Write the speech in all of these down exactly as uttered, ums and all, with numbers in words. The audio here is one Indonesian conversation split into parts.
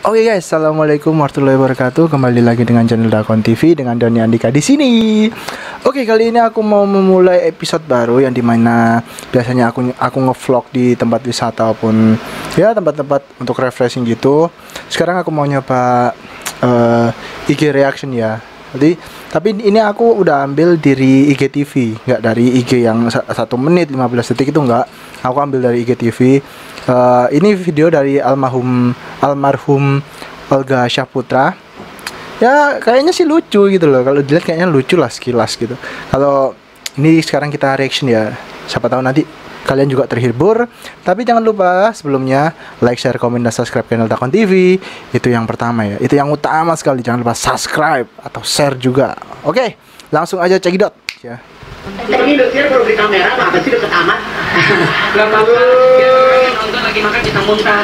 Oke guys, assalamualaikum warahmatullahi wabarakatuh. Kembali lagi dengan channel Dakon T V dengan Doni Andika di sini. Oke, kali ini aku mau memulai episode baru yang dimana biasanya aku aku ngevlog di tempat wisata ataupun ya tempat-tempat untuk refreshing gitu. Sekarang aku mau nyoba uh, I G reaction ya. Jadi, tapi ini aku udah ambil dari I G T V, nggak dari I G yang satu menit lima belas detik itu nggak. Aku ambil dari I G T V. Uh, ini video dari almarhum almarhum Olga Syahputra. Ya kayaknya sih lucu gitu loh. Kalau dilihat kayaknya lucu lah sekilas gitu. Kalau ini sekarang kita reaction ya. Siapa tahu nanti kalian juga terhibur. Tapi jangan lupa sebelumnya like, share, komen, dan subscribe channel Dakon T V. Itu yang pertama ya. Itu yang utama sekali. Jangan lupa subscribe atau share juga. Oke, langsung aja cekidot ya. Ini dosir kalau di kamera apa sih deket amat? Gak apa-apa, nonton lagi makan kita muntah.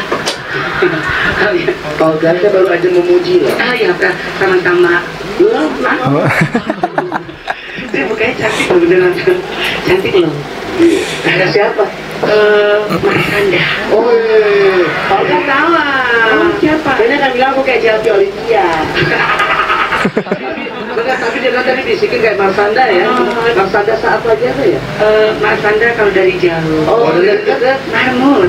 Kalau saya baru aja memuji loh. Ah ya, sama-sama. Belum, saya mukanya cantik loh, beneran cantik loh. Ada siapa? Eh, Mas Anda. Oh iya, kalau nggak tahu lah. Siapa? Kayaknya kan bilang aku kayak Chelsea Olivia. Enggak, tapi dia tadi bisikin kayak Marsanda ya. Marsanda saat aja ya? Uh, Marsanda kalau dari jauh. Oh, dari dekat Marmut.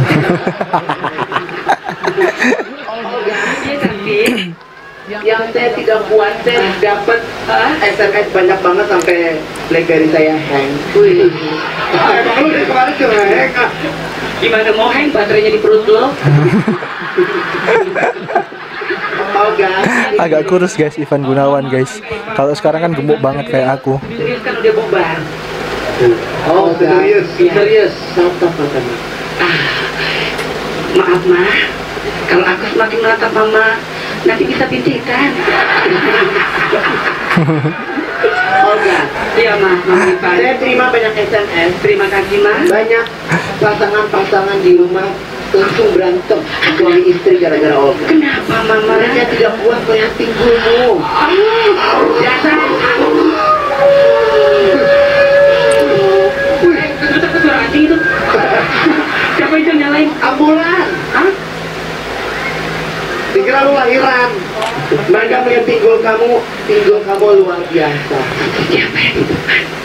Oh, dia cantik. Yang saya tidak kuat, saya dapat S M S banyak banget sampai BlackBerry saya hang. Wih. Kalau dari kemarin cuma hang. Gimana mau hang baterainya di perut lo? Oh, agak kurus guys, Ivan Gunawan guys. Kalau sekarang kan gemuk banget kayak aku. Serius kan udah bubar. Oh, serius, serius. Santap katanya. Ah, maaf mah, kalau aku semakin menatap mama, nanti bisa pintikan. Oh enggak. Iya mah, mama. Saya terima banyak S M S. Terima kasih mah. Banyak pasangan-pasangan di rumah langsung berantem suami istri gara-gara Olga. Kenapa mama? Mereka tidak kuat melihat pinggulmu. Biasa. Wih, itu suara anjing itu. Siapa itu nyalain? Ambulan. Hah? Dikira lu lahiran. Mereka melihat pinggul kamu, pinggul kamu luar biasa. Siapa yang itu?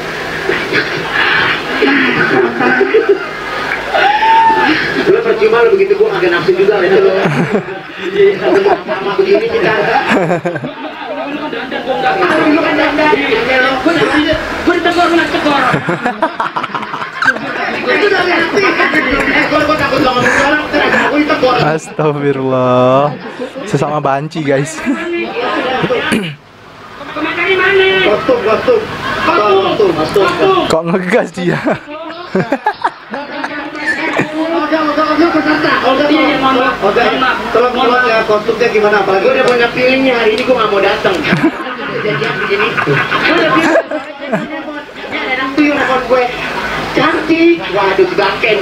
Lu percuma lu begitu, gua agak nafsu juga lihat lu. Iya, sama begini kita. Lu kan dandan. Gua ditegor, lu tegor. Itu udah ngerti. Eh, gua takut ngomong orang, terus aku ditegor. Astagfirullah. Sesama banci guys. Kemakannya mana? Kostum, kostum. Kostum, kostum. Kok ngegas dia? Olga, iya, mama. Olga, tolong tolong ya, kostumnya gimana? Apalagi gue udah banyak feelingnya, hari ini gue gak mau datang. Kejadian begini. Gue udah feeling. Ya, ada tuyul nelfon gue. Cantik. Waduh, si bangken.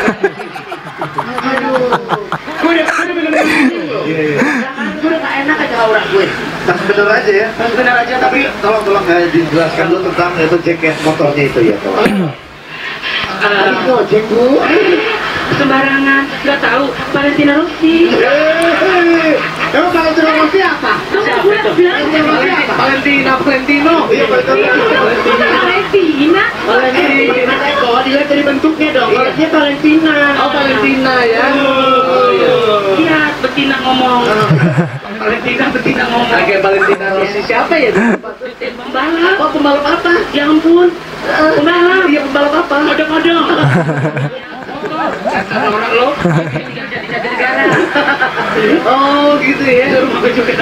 Aduh. Gue udah bener-bener Iya, iya. Gue udah gak enak aja aura gue. Tas bener aja ya? Tas bener aja, tapi tolong tolong ya, dijelaskan dulu tentang itu jaket motornya itu ya. Tadi ngojek bu. Sembarangan, nggak tahu Valentina Rossi. Emang Valentina Rossi apa? Siapa itu? Valentina Valentino. Iya Valentina. Valentina. Valentina. Kok dilihat dari bentuknya dong. Dia Valentina. Oh Valentina ya. Iya, betina ngomong. Valentina, betina ngomong. Kayak Valentina Rossi siapa ya? Pembalap. Oh pembalap apa? Ya ampun. Pembalap. Iya pembalap apa? Kodok-kodok. Kata orang lo, jadi jadi negara. Oh gitu ya. Rumah gue juga.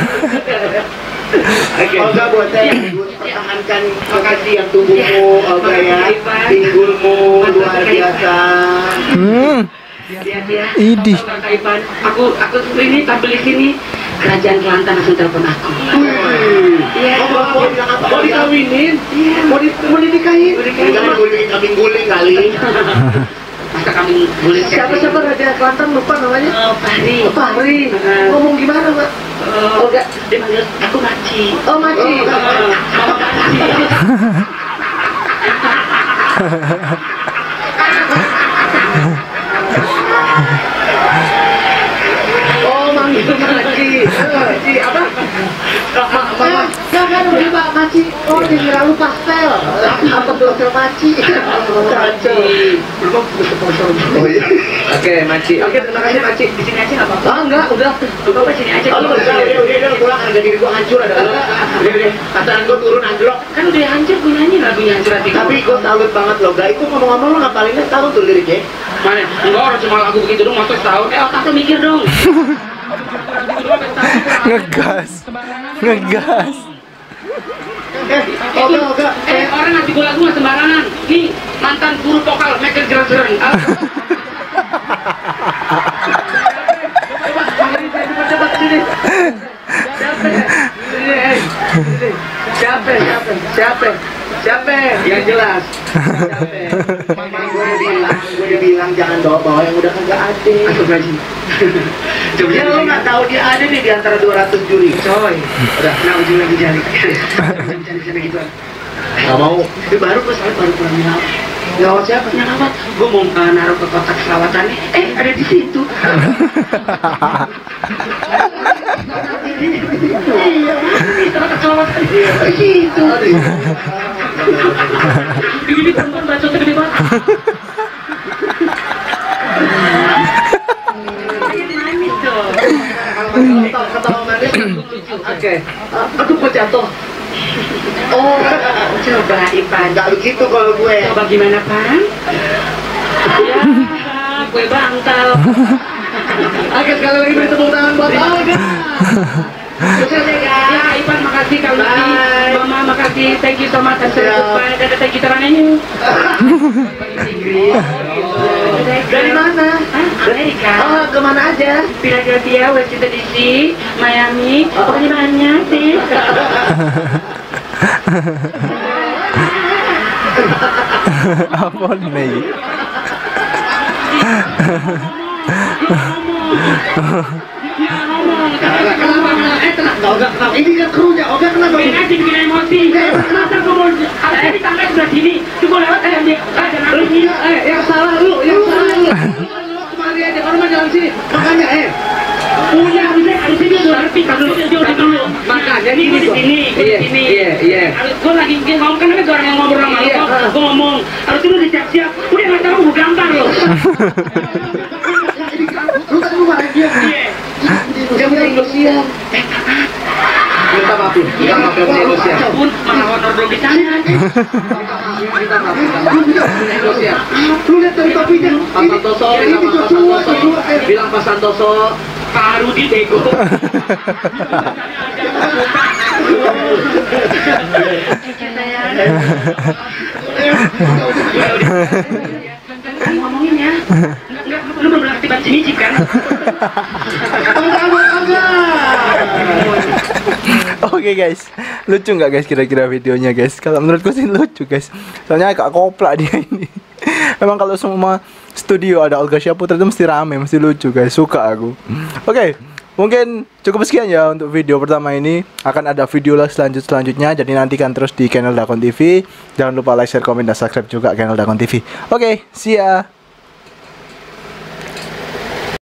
Oke. Olga buat saya pertahankan makasih yang tubuhmu, Olga ya. Pinggulmu luar biasa. Hmm. Dia dia. Idih. Aku aku ini tampil di sini. Kerajaan Kelantan langsung telepon aku. Iya. Oh, mau bilang apa? Mau dikawinin? Iya. Mau di mau dinikahin? Mau dinikahin. Jangan guling kambing guling kali. Masa kami boleh Siapa-siapa Raja Kelantan lupa namanya? Oh, Fahri. Oh, Fahri. Ngomong gimana, Mbak? Oh, enggak, dia manggil aku Maci. Oh, Maci. Mama Maci. Oh, manggil Maci. Kok sponsor? Oh iya. Oke, Maci. Oke, terima kasih Maci. Di sini aja nggak apa-apa. Ah, enggak, udah. Coba sini aja. Oh, udah, udah, udah, udah, pulang. Harga diri gua hancur ada. Udah, udah. Kataan gua turun anjlok. Kan udah hancur gua nyanyi lagunya hancur hati. Tapi gua salut banget loh. Gak itu ngomong-ngomong lo ngapalinnya tahu tuh liriknya. Mana? Enggak, orang cuma lagu begitu dong, masuk tahun. Eh, otak lu mikir dong. Ngegas. Ngegas. Eh, oga, oga. Eh, orang ngasih gua lagu nggak sembarangan. Nih, mantan guru vokal Michael Jackson. Cepat sini. Siapa? Siapa? Siapa? Siapa? Yang jelas. Siapa? Gue udah bilang, gue udah bilang jangan bawa-bawa yang udah kagak ada. Asal lagi. Coba ya lo nggak tahu dia ada nih di antara dua ratus juri. Coy. Udah, nah ujung lagi jari. Jari sana gitu. Gak mau. Itu baru gue soalnya baru pulang nyelawat. Nyelawat siapa? Nyelawat. Gue mau uh, naruh ke kotak selawatannya. Eh, ada di situ. Iya, kotak selawatan. Iya, di situ. Ini perempuan bacotnya gede banget. Ketawa manis. Oke. Aduh, gue jatuh. Oh, coba Ipan. Gak begitu kalau gue. Coba gimana, Pan? Ya, gue bangkal. Oke, sekali lagi beri tepuk tangan buat Olga. Sukses ya, guys. Ya, Ipan, makasih Kak Lucy. Mama, makasih. Thank you so much. Sampai dadah, thank you terangannya. Inggris. Dari mana? Amerika. Oh, kemana aja? Philadelphia, Washington D C, Miami. Pokoknya banyak sih. Apa nih? Eh, tenang, Oga, tenang. Ini kan krunya, Oga kenapa? Bikin aja, bikin emosi. Kenapa gue mau, kalau ini tangga sebelah sini, itu gue lewat aja dia. Eh, yang salah lu, yang salah lu. Lu kemari aja, kalau mau jalan sini. Makanya, eh. Punya, harusnya, harusnya dia udah ngerti, kalau dia udah dulu. Makanya, ini gue di sini, gue di sini. Iya, iya. Gue lagi ngomong, kan ada orang yang ngobrol sama lu, gue ngomong. Harusnya lu disiap-siap, udah nggak tahu, gue gampang loh. Lu kan lu marah dia. Iya. Dia udah Indonesia. Eh, minta maaf, minta maaf ya Indonesia. Pun malah honor belum ditanya. Minta maaf, minta maaf. Indonesia. Lu lihat dari topinya. Pak Santoso, bilang Pak Santoso. Bilang Pak Santoso. Pak Rudi bego. Ngomongin ya. Enggak, lu belum aktifan sini kan? Oke guys, lucu nggak guys kira-kira videonya guys? Kalau menurutku sih lucu guys. Soalnya agak koplak dia ini. Memang kalau semua studio ada Olga Syahputra itu mesti rame, mesti lucu guys. Suka aku. Oke, mungkin cukup sekian ya untuk video pertama ini. Akan ada video lah selanjut selanjutnya. Jadi nantikan terus di channel Dakon T V. Jangan lupa like, share, komen, dan subscribe juga channel Dakon T V. Oke, see ya.